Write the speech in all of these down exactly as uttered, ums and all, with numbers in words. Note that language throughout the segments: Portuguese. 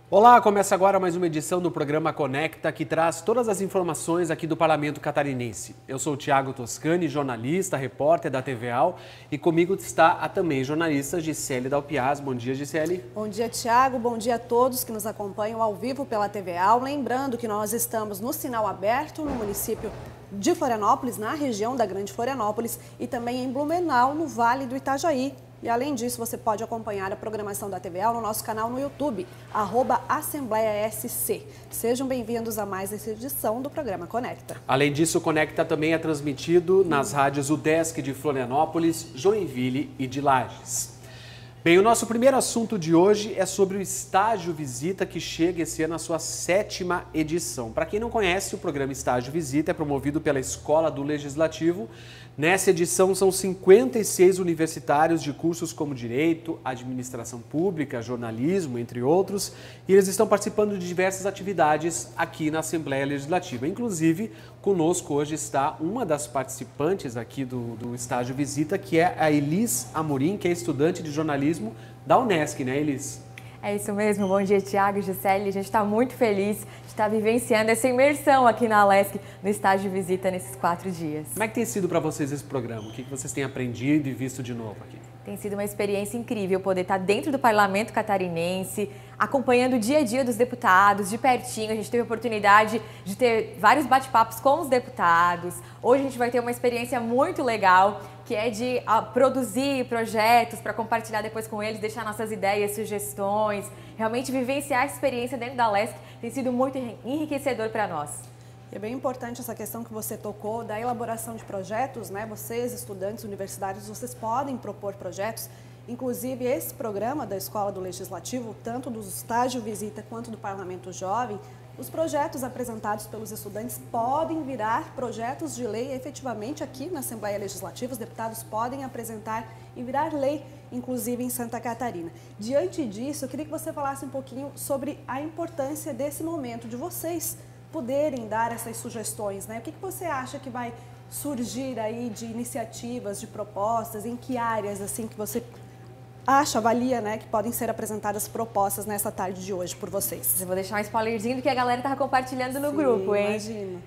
Olá, começa agora mais uma edição do programa Conecta, que traz todas as informações aqui do Parlamento Catarinense. Eu sou o Thiago Toscani, jornalista, repórter da T V A U, e comigo está a também jornalista Gisele Dalpiaz. Bom dia, Gisele. Bom dia, Thiago. Bom dia a todos que nos acompanham ao vivo pela T V A U. Lembrando que nós estamos no sinal aberto no município de Florianópolis, na região da Grande Florianópolis, e também em Blumenau, no Vale do Itajaí. E além disso, você pode acompanhar a programação da T V A U no nosso canal no YouTube, arroba Assembleia S C. Sejam bem-vindos a mais essa edição do programa Conecta. Além disso, o Conecta também é transmitido nas rádios UDESC de Florianópolis, Joinville e de Lages. Bem, o nosso primeiro assunto de hoje é sobre o Estágio Visita, que chega esse ano à sua sétima edição. Para quem não conhece, o programa Estágio Visita é promovido pela Escola do Legislativo. Nessa edição são cinquenta e seis universitários de cursos como Direito, Administração Pública, Jornalismo, entre outros, e eles estão participando de diversas atividades aqui na Assembleia Legislativa. Inclusive, conosco hoje está uma das participantes aqui do, do Estágio Visita, que é a Elis Amorim, que é estudante de jornalismo da Unesc, né, Elis? É isso mesmo, bom dia, Thiago e Gisele. A gente está muito feliz de estar vivenciando essa imersão aqui na Alesc, no Estágio Visita, nesses quatro dias. Como é que tem sido para vocês esse programa? O que vocês têm aprendido e visto de novo aqui? Tem sido uma experiência incrível poder estar dentro do Parlamento Catarinense, acompanhando o dia a dia dos deputados, de pertinho. A gente teve a oportunidade de ter vários bate-papos com os deputados. Hoje a gente vai ter uma experiência muito legal, que é de produzir projetos para compartilhar depois com eles, deixar nossas ideias, sugestões, realmente vivenciar a experiência dentro da Alesc tem sido muito enriquecedor para nós. É bem importante essa questão que você tocou da elaboração de projetos, né? Vocês, estudantes universitários, vocês podem propor projetos. Inclusive, esse programa da Escola do Legislativo, tanto do Estágio Visita quanto do Parlamento Jovem, os projetos apresentados pelos estudantes podem virar projetos de lei efetivamente aqui na Assembleia Legislativa. Os deputados podem apresentar e virar lei, inclusive em Santa Catarina. Diante disso, eu queria que você falasse um pouquinho sobre a importância desse momento, de vocês poderem dar essas sugestões, né? O que, que você acha que vai surgir aí de iniciativas, de propostas, em que áreas assim que você acha, avalia, né, que podem ser apresentadas propostas nessa tarde de hoje por vocês? Eu vou deixar um spoilerzinho do que a galera estava compartilhando no Sim, grupo, hein? Imagina.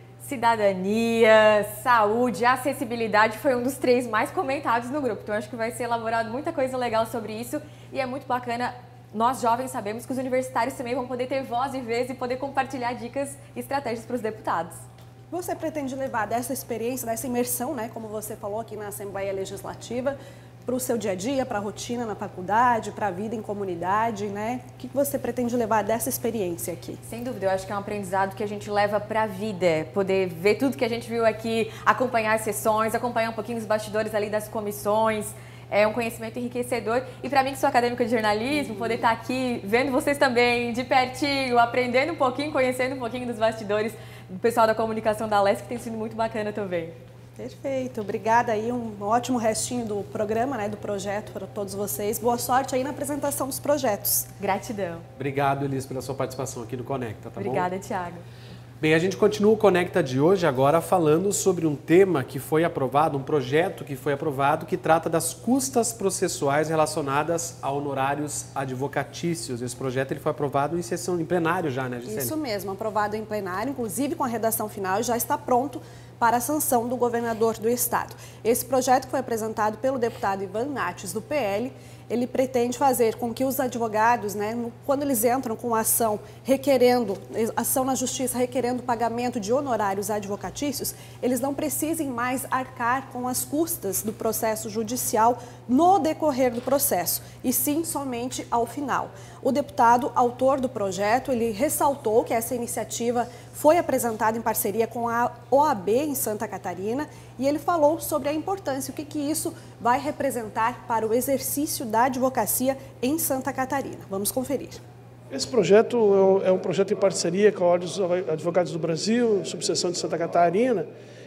Cidadania, saúde, acessibilidade foi um dos três mais comentados no grupo. Então, acho que vai ser elaborado muita coisa legal sobre isso e é muito bacana. Nós, jovens, sabemos que os universitários também vão poder ter voz e vez e poder compartilhar dicas e estratégias para os deputados. Você pretende levar dessa experiência, dessa imersão, né, como você falou aqui na Assembleia Legislativa, para o seu dia a dia, para a rotina na faculdade, para a vida em comunidade, né? O que você pretende levar dessa experiência aqui? Sem dúvida, eu acho que é um aprendizado que a gente leva para a vida, poder ver tudo que a gente viu aqui, acompanhar as sessões, acompanhar um pouquinho os bastidores ali das comissões. É um conhecimento enriquecedor e para mim que sou acadêmica de jornalismo, poder estar aqui vendo vocês também de pertinho, aprendendo um pouquinho, conhecendo um pouquinho dos bastidores do pessoal da comunicação da Alesc, que tem sido muito bacana também. Perfeito, obrigada aí, um ótimo restinho do programa, né, do projeto para todos vocês. Boa sorte aí na apresentação dos projetos. Gratidão. Obrigado, Elis, pela sua participação aqui no Conecta, tá bom? Obrigada, Thiago. Bem, a gente continua o Conecta de hoje agora falando sobre um tema que foi aprovado, um projeto que foi aprovado que trata das custas processuais relacionadas a honorários advocatícios. Esse projeto ele foi aprovado em sessão em plenário já, né, Gisele? Isso mesmo, aprovado em plenário, inclusive com a redação final, e já está pronto para a sanção do governador do estado. Esse projeto foi apresentado pelo deputado Ivan Nates, do P L. Ele pretende fazer com que os advogados, né, quando eles entram com ação requerendo, ação na justiça requerendo pagamento de honorários advocatícios, eles não precisem mais arcar com as custas do processo judicial no decorrer do processo, e sim somente ao final. O deputado, autor do projeto, ele ressaltou que essa iniciativa foi apresentada em parceria com a O A B em Santa Catarina e ele falou sobre a importância, o que, que isso vai representar para o exercício da advocacia em Santa Catarina. Vamos conferir. Esse projeto é um projeto em parceria com a Ordem dos Advogados do Brasil, subseção de Santa Catarina,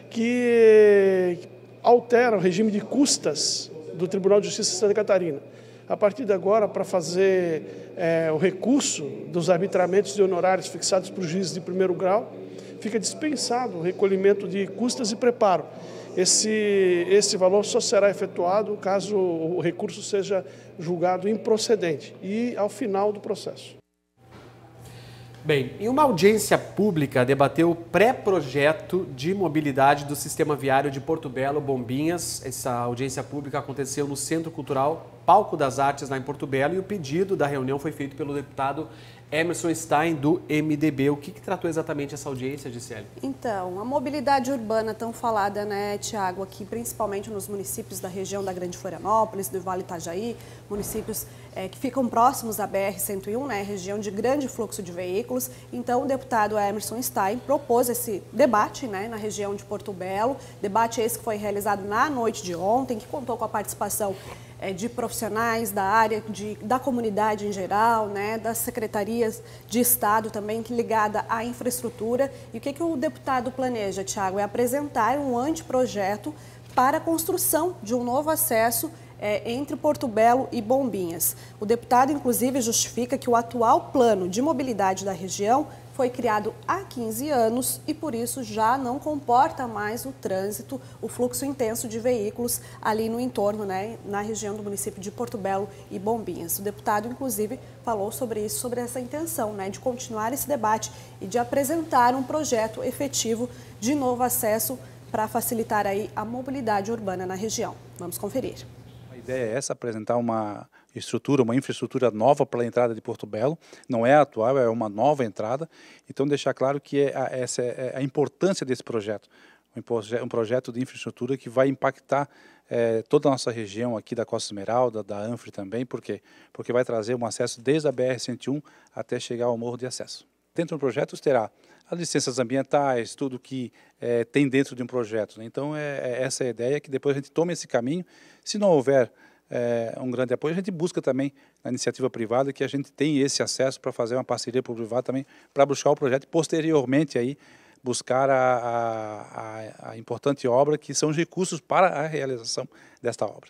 que altera o regime de custas do Tribunal de Justiça de Santa Catarina. A partir de agora, para fazer é, o recurso dos arbitramentos de honorários fixados por juízes de primeiro grau, fica dispensado o recolhimento de custas e preparo. Esse, esse valor só será efetuado caso o recurso seja julgado improcedente e ao final do processo. Bem, em uma audiência pública, debateu o pré-projeto de mobilidade do sistema viário de Porto Belo, Bombinhas. Essa audiência pública aconteceu no Centro Cultural Palco das Artes, lá em Porto Belo, e o pedido da reunião foi feito pelo deputado Emerson Stein, do M D B. O que, que tratou exatamente essa audiência, Gisele? Então, a mobilidade urbana tão falada, né, Tiago, aqui principalmente nos municípios da região da Grande Florianópolis, do Vale Itajaí, municípios é, que ficam próximos da B R cento e um, né, região de grande fluxo de veículos. Então, o deputado Emerson Stein propôs esse debate, né, na região de Porto Belo, debate esse que foi realizado na noite de ontem, que contou com a participação é, de profissionais da área, de, da comunidade em geral, né, das secretarias de Estado também, que ligada à infraestrutura. E o que, que o deputado planeja, Tiago? É apresentar um anteprojeto para a construção de um novo acesso é, entre Porto Belo e Bombinhas. O deputado, inclusive, justifica que o atual plano de mobilidade da região foi criado há quinze anos e, por isso, já não comporta mais o trânsito, o fluxo intenso de veículos ali no entorno, né, na região do município de Porto Belo e Bombinhas. O deputado, inclusive, falou sobre isso, sobre essa intenção, né, de continuar esse debate e de apresentar um projeto efetivo de novo acesso para facilitar aí a mobilidade urbana na região. Vamos conferir. A ideia é essa, apresentar uma estrutura, uma infraestrutura nova para a entrada de Porto Belo. Não é a atual, é uma nova entrada. Então, deixar claro que é a, essa é a importância desse projeto. Um projeto de infraestrutura que vai impactar é, toda a nossa região aqui da Costa Esmeralda, da Anfre também. Por quê? Porque vai trazer um acesso desde a B R cento e um até chegar ao Morro de Acesso. Dentro do projeto terá as licenças ambientais, tudo que é, tem dentro de um projeto, né? Então, é, é essa a ideia, que depois a gente tome esse caminho. Se não houver É, um grande apoio, a gente busca também na iniciativa privada que a gente tenha esse acesso para fazer uma parceria público-privada também, para buscar o projeto e posteriormente aí buscar a, a, a importante obra, que são os recursos para a realização desta obra.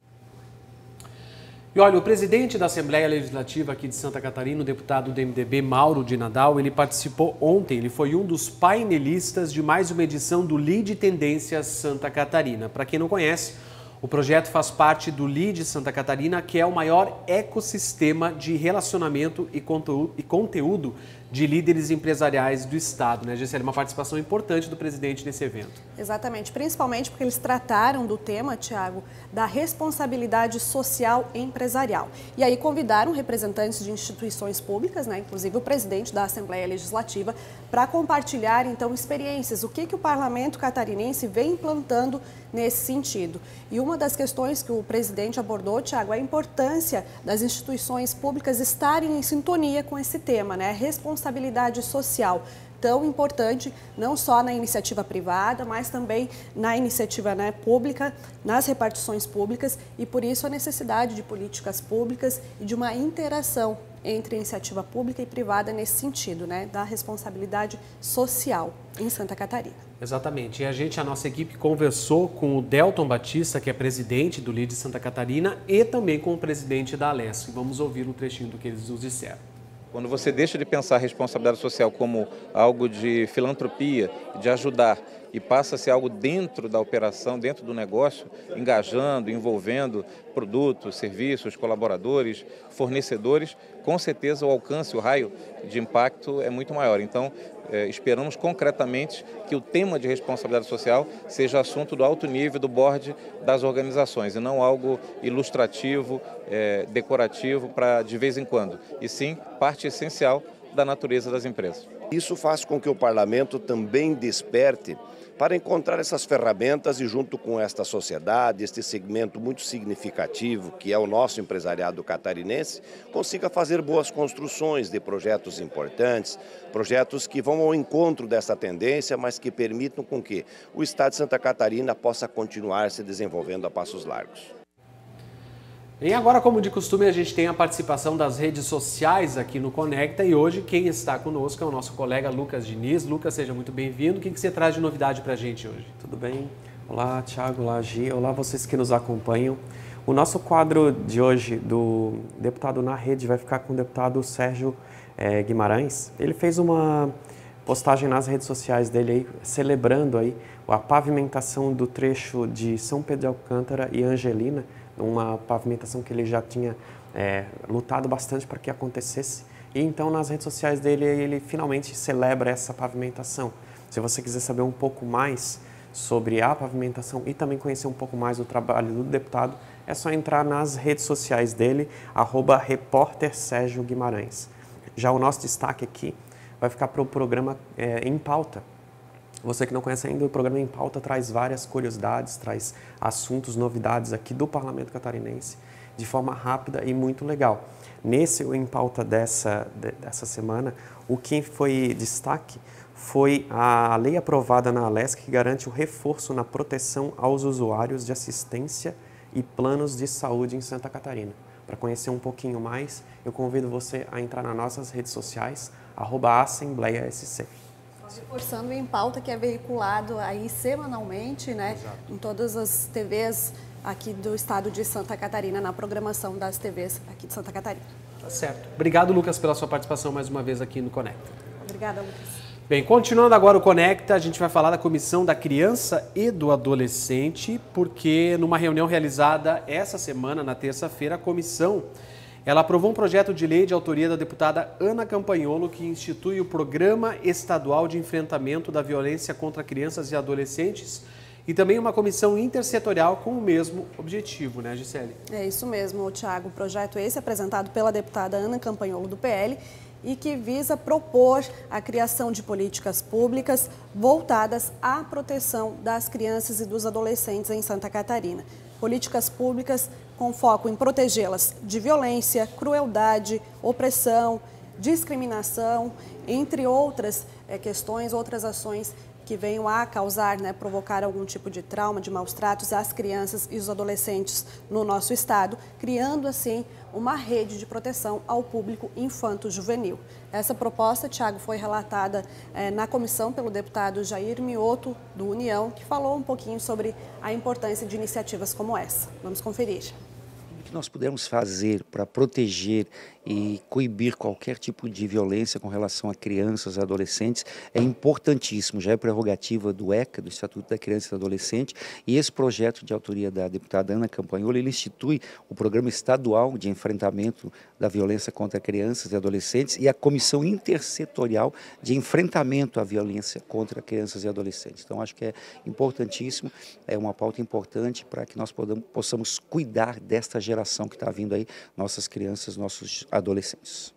E olha, o presidente da Assembleia Legislativa aqui de Santa Catarina, o deputado do M D B, Mauro de Nadal, ele participou ontem, ele foi um dos painelistas de mais uma edição do Lead Tendências Santa Catarina. Para quem não conhece, o projeto faz parte do Lead Santa Catarina, que é o maior ecossistema de relacionamento e conteúdo, e conteúdo de líderes empresariais do Estado, né, Gisele? Uma participação importante do presidente nesse evento. Exatamente, principalmente porque eles trataram do tema, Tiago, da responsabilidade social empresarial. E aí convidaram representantes de instituições públicas, né, inclusive o presidente da Assembleia Legislativa, para compartilhar, então, experiências, o que, que o parlamento catarinense vem implantando nesse sentido. E uma das questões que o presidente abordou, Tiago, é a importância das instituições públicas estarem em sintonia com esse tema, né? Responsabilidade social, tão importante, não só na iniciativa privada, mas também na iniciativa, né, pública, nas repartições públicas, e por isso a necessidade de políticas públicas e de uma interação entre iniciativa pública e privada nesse sentido, né, da responsabilidade social em Santa Catarina. Exatamente. E a gente, a nossa equipe, conversou com o Delton Batista, que é presidente do Lead Santa Catarina, e também com o presidente da Alesc. Vamos ouvir um trechinho do que eles nos disseram. Quando você deixa de pensar a responsabilidade social como algo de filantropia, de ajudar, e passa a ser algo dentro da operação, dentro do negócio, engajando, envolvendo produtos, serviços, colaboradores, fornecedores, com certeza o alcance, o raio de impacto é muito maior. Então, é, esperamos concretamente que o tema de responsabilidade social seja assunto do alto nível do board das organizações, e não algo ilustrativo, é, decorativo para de vez em quando, e sim parte essencial da natureza das empresas. Isso faz com que o parlamento também desperte para encontrar essas ferramentas e, junto com esta sociedade, este segmento muito significativo que é o nosso empresariado catarinense, consiga fazer boas construções de projetos importantes, projetos que vão ao encontro dessa tendência, mas que permitam com que o Estado de Santa Catarina possa continuar se desenvolvendo a passos largos. E agora, como de costume, a gente tem a participação das redes sociais aqui no Conecta, e hoje quem está conosco é o nosso colega Lucas Diniz. Lucas, seja muito bem-vindo. O que você traz de novidade para a gente hoje? Tudo bem? Olá, Thiago, olá, Gi, olá vocês que nos acompanham. O nosso quadro de hoje do Deputado na Rede vai ficar com o deputado Sérgio é, Guimarães. Ele fez uma postagem nas redes sociais dele aí, celebrando aí a pavimentação do trecho de São Pedro de Alcântara e Angelina, uma pavimentação que ele já tinha é, lutado bastante para que acontecesse. E então nas redes sociais dele ele finalmente celebra essa pavimentação. Se você quiser saber um pouco mais sobre a pavimentação e também conhecer um pouco mais do trabalho do deputado, é só entrar nas redes sociais dele, arroba repórter Sérgio Guimarães. Já o nosso destaque aqui vai ficar para o programa é, Em Pauta. Você que não conhece ainda, o programa Em Pauta traz várias curiosidades, traz assuntos, novidades aqui do Parlamento Catarinense de forma rápida e muito legal. Nesse Em Pauta dessa, dessa semana, o que foi destaque foi a lei aprovada na Alesc que garante o reforço na proteção aos usuários de assistência e planos de saúde em Santa Catarina. Para conhecer um pouquinho mais, eu convido você a entrar nas nossas redes sociais, arroba Assembleia S C. Reforçando o Em Pauta, que é veiculado aí semanalmente, né, em todas as T Vs aqui do estado de Santa Catarina, na programação das T Vs aqui de Santa Catarina. Tá certo. Obrigado, Lucas, pela sua participação mais uma vez aqui no Conecta. Obrigada, Lucas. Bem, continuando agora o Conecta, a gente vai falar da Comissão da Criança e do Adolescente, porque numa reunião realizada essa semana, na terça-feira, a comissão ela aprovou um projeto de lei de autoria da deputada Ana Campagnolo que institui o Programa Estadual de Enfrentamento da Violência contra Crianças e Adolescentes e também uma comissão intersetorial com o mesmo objetivo, né, Gisele? É isso mesmo, Tiago. O projeto esse apresentado pela deputada Ana Campagnolo do P L e que visa propor a criação de políticas públicas voltadas à proteção das crianças e dos adolescentes em Santa Catarina. Políticas públicas com foco em protegê-las de violência, crueldade, opressão, discriminação, entre outras é, questões, outras ações que venham a causar, né, provocar algum tipo de trauma, de maus tratos às crianças e os adolescentes no nosso estado, criando assim uma rede de proteção ao público infanto-juvenil. Essa proposta, Tiago, foi relatada eh, na comissão pelo deputado Jair Mioto, do União, que falou um pouquinho sobre a importância de iniciativas como essa. Vamos conferir. O que nós pudermos fazer para proteger e coibir qualquer tipo de violência com relação a crianças e adolescentes é importantíssimo, já é prerrogativa do ECA, do Estatuto da Criança e do Adolescente, e esse projeto de autoria da deputada Ana Campagnolo, ele institui o Programa Estadual de Enfrentamento da Violência contra Crianças e Adolescentes e a Comissão Intersetorial de Enfrentamento à Violência contra Crianças e Adolescentes. Então, acho que é importantíssimo, é uma pauta importante para que nós podamos, possamos cuidar desta geração que está vindo aí, nossas crianças, nossos adolescentes.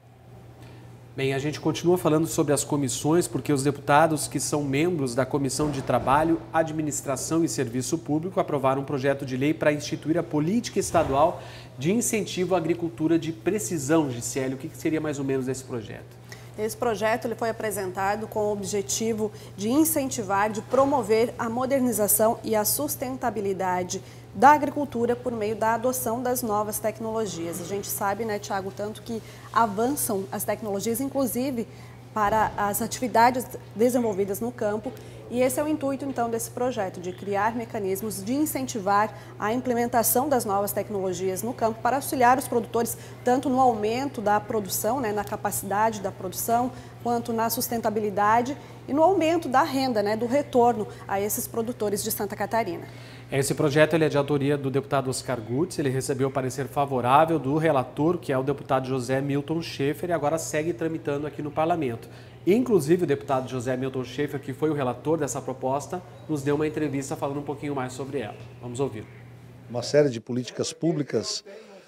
Bem, a gente continua falando sobre as comissões, porque os deputados que são membros da Comissão de Trabalho, Administração e Serviço Público aprovaram um projeto de lei para instituir a política estadual de incentivo à agricultura de precisão. Gisele, o que seria mais ou menos esse projeto? Esse projeto ele foi apresentado com o objetivo de incentivar, de promover a modernização e a sustentabilidade da agricultura por meio da adoção das novas tecnologias. A gente sabe, né, Tiago, tanto que avançam as tecnologias, inclusive para as atividades desenvolvidas no campo. E esse é o intuito, então, desse projeto, de criar mecanismos de incentivar a implementação das novas tecnologias no campo para auxiliar os produtores, tanto no aumento da produção, né, na capacidade da produção, quanto na sustentabilidade e no aumento da renda, né, do retorno a esses produtores de Santa Catarina. Esse projeto ele é de autoria do deputado Oscar Gutz, ele recebeu o parecer favorável do relator, que é o deputado José Milton Schaefer, e agora segue tramitando aqui no Parlamento. Inclusive, o deputado José Milton Schaefer, que foi o relator dessa proposta, nos deu uma entrevista falando um pouquinho mais sobre ela. Vamos ouvir. Uma série de políticas públicas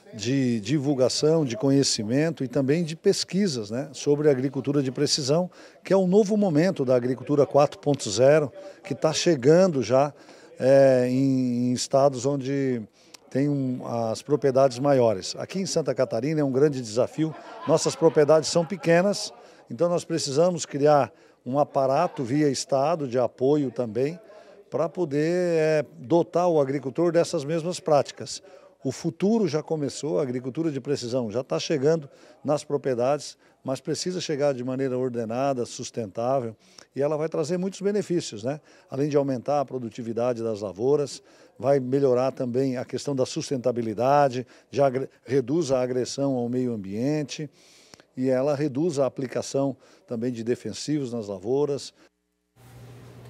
de divulgação, de conhecimento e também de pesquisas, né, sobre a agricultura de precisão, que é um novo momento da agricultura quatro ponto zero, que está chegando já é, em, em estados onde tem um, as propriedades maiores. Aqui em Santa Catarina é um grande desafio, nossas propriedades são pequenas, então nós precisamos criar um aparato via Estado de apoio também para poder é, dotar o agricultor dessas mesmas práticas. O futuro já começou, a agricultura de precisão já está chegando nas propriedades, mas precisa chegar de maneira ordenada, sustentável, e ela vai trazer muitos benefícios, né? Além de aumentar a produtividade das lavouras, vai melhorar também a questão da sustentabilidade, já reduz a agressão ao meio ambiente, e ela reduz a aplicação também de defensivos nas lavouras.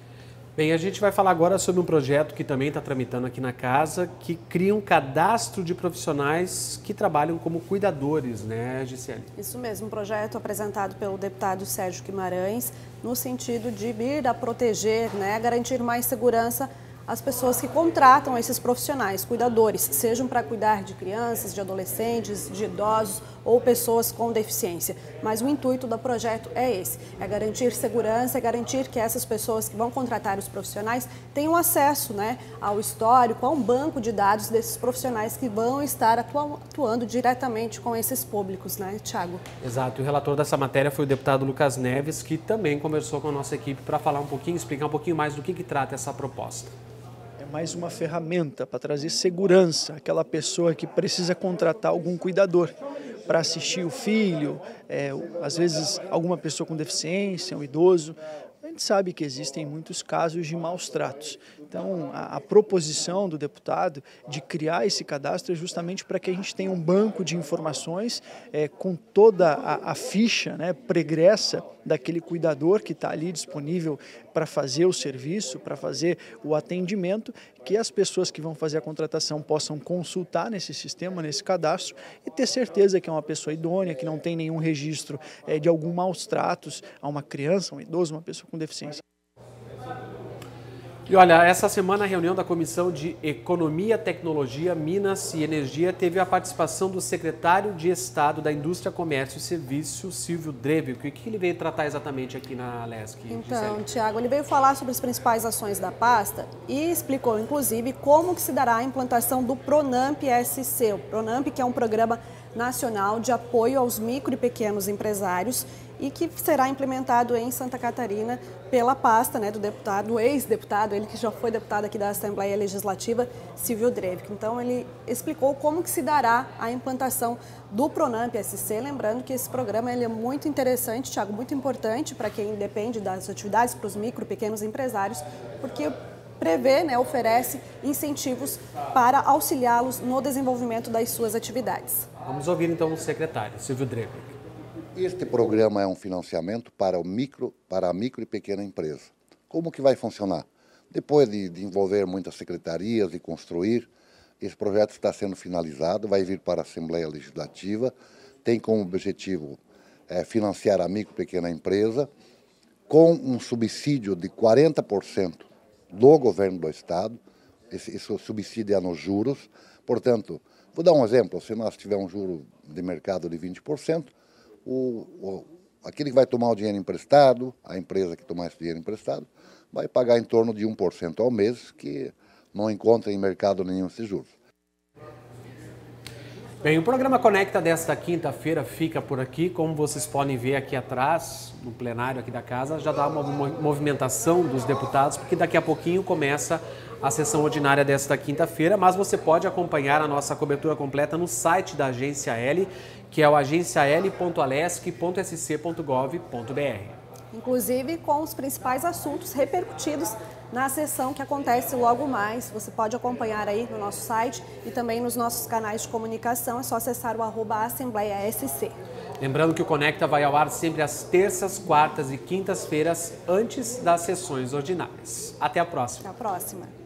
Bem, a gente vai falar agora sobre um projeto que também está tramitando aqui na casa, que cria um cadastro de profissionais que trabalham como cuidadores, né, Gisele? Isso mesmo, um projeto apresentado pelo deputado Sérgio Guimarães, no sentido de vir a proteger, né, garantir mais segurança às pessoas que contratam esses profissionais, cuidadores, sejam para cuidar de crianças, de adolescentes, de idosos ou pessoas com deficiência. Mas o intuito do projeto é esse, é garantir segurança, é garantir que essas pessoas que vão contratar os profissionais tenham acesso, né, ao histórico, a um banco de dados desses profissionais que vão estar atuando diretamente com esses públicos, né, Thiago? Exato, e o relator dessa matéria foi o deputado Lucas Neves, que também conversou com a nossa equipe para falar um pouquinho, explicar um pouquinho mais do que, que trata essa proposta. Mais uma ferramenta para trazer segurança àquela pessoa que precisa contratar algum cuidador para assistir o filho, é, às vezes alguma pessoa com deficiência, um idoso. A gente sabe que existem muitos casos de maus tratos. Então, a, a proposição do deputado de criar esse cadastro é justamente para que a gente tenha um banco de informações é, com toda a, a ficha, né, pregressa daquele cuidador que está ali disponível para fazer o serviço, para fazer o atendimento, que as pessoas que vão fazer a contratação possam consultar nesse sistema, nesse cadastro e ter certeza que é uma pessoa idônea, que não tem nenhum registro é, de algum maus tratos a uma criança, um idoso, uma pessoa com deficiência. E olha, essa semana a reunião da Comissão de Economia, Tecnologia, Minas e Energia teve a participação do secretário de Estado da Indústria, Comércio e Serviço, Silvio Drevio. O que ele veio tratar exatamente aqui na Alesc? Então, Tiago, ele veio falar sobre as principais ações da pasta e explicou, inclusive, como que se dará a implantação do Pronamp S C. O Pronamp, que é um programa nacional de apoio aos micro e pequenos empresários e que será implementado em Santa Catarina pela pasta, né, do deputado, do ex-deputado, ele que já foi deputado aqui da Assembleia Legislativa, Silvio Drevio. Então, ele explicou como que se dará a implantação do Pronamp S C, lembrando que esse programa ele é muito interessante, Thiago, muito importante para quem depende das atividades, para os micro e pequenos empresários, porque prevê, né, oferece incentivos para auxiliá-los no desenvolvimento das suas atividades. Vamos ouvir então o secretário, Silvio Drevio. Este programa é um financiamento para, o micro, para a micro e pequena empresa. Como que vai funcionar? Depois de, de envolver muitas secretarias e construir, esse projeto está sendo finalizado, vai vir para a Assembleia Legislativa, tem como objetivo é, financiar a micro e pequena empresa com um subsídio de quarenta por cento do governo do Estado, esse, esse subsídio é nos juros, portanto, vou dar um exemplo, se nós tivermos um juro de mercado de vinte por cento, O, o, aquele que vai tomar o dinheiro emprestado, a empresa que tomar esse dinheiro emprestado, vai pagar em torno de um por cento ao mês, que não encontra em mercado nenhum esses juros. Bem, o programa Conecta desta quinta-feira fica por aqui. Como vocês podem ver aqui atrás, no plenário aqui da casa, já dá uma movimentação dos deputados, porque daqui a pouquinho começa a sessão ordinária desta quinta-feira, mas você pode acompanhar a nossa cobertura completa no site da Agência L, que é o agência l ponto alesc ponto s c ponto gov ponto b r. Inclusive com os principais assuntos repercutidos na sessão que acontece logo mais. Você pode acompanhar aí no nosso site e também nos nossos canais de comunicação. É só acessar o arroba Assembleia S C. Lembrando que o Conecta vai ao ar sempre às terças, quartas e quintas-feiras, antes das sessões ordinárias. Até a próxima. Até a próxima.